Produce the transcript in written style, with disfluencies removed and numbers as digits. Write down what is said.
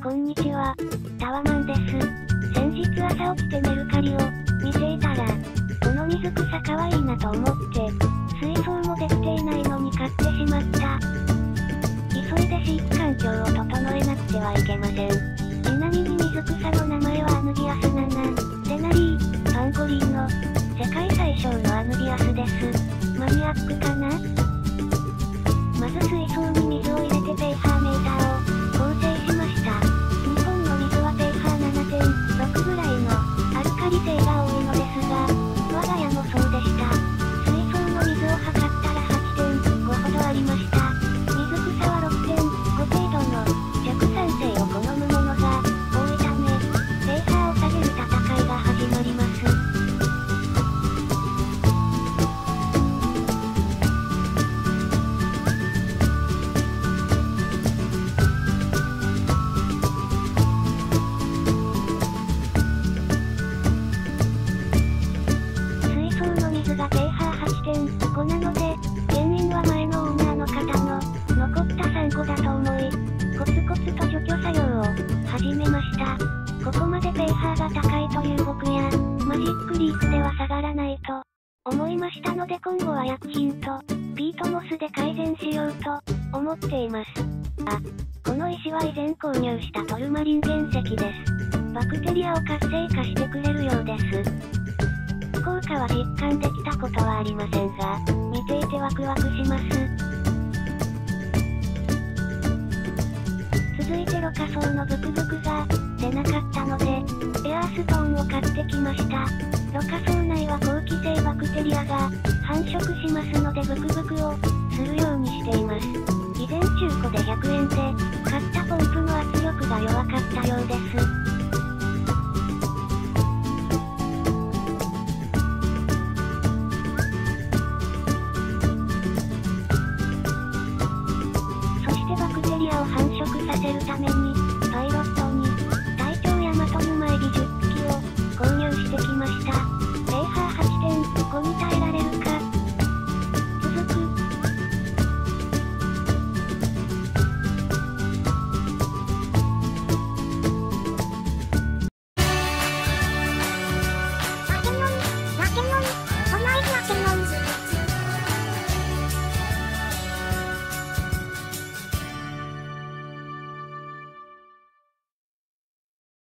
こんにちは、タワマンです。先日朝起きてメルカリを見ていたら、この水草かわいいなと思って、水槽もできていないのに買ってしまった。急いで飼育環境を整えなくてはいけません。ちなみに水草の名前はアヌビアスナナ、デナリー、パンゴリーノ、世界最小のアヌビアスです。マニアックかな？まず水槽に水を入れてペーハーメーターを構成しました。日本の水はペーハー 7.6 ぐらいのアルカリ性が多いのですが、我が家もそうでした。水槽の水を測ったら 8.5 ほどありました。水草は 6.5 程度の弱酸性を好むものが多いため、ペーハーを下げる戦いが始まります。がペーハー 8.5 なので、原因は前のオーナーの方の残ったサンゴだと思い、コツコツと除去作業を始めました。ここまでペーハーが高いという僕や、マジックリーフでは下がらないと思いましたので、今後は薬品とピートモスで改善しようと思っています。あ、この石は以前購入したトルマリン原石です。バクテリアを活性化してくれるようです。効果は実感できたことはありませんが、見ていてワクワクします。続いてろ過層のブクブクが出なかったので、エアーストーンを買ってきました。ろ過層内は好気性バクテリアが繁殖しますのでブクブクをするようにしています。以前中古で100円で買ったポンプの圧力が弱かったようです。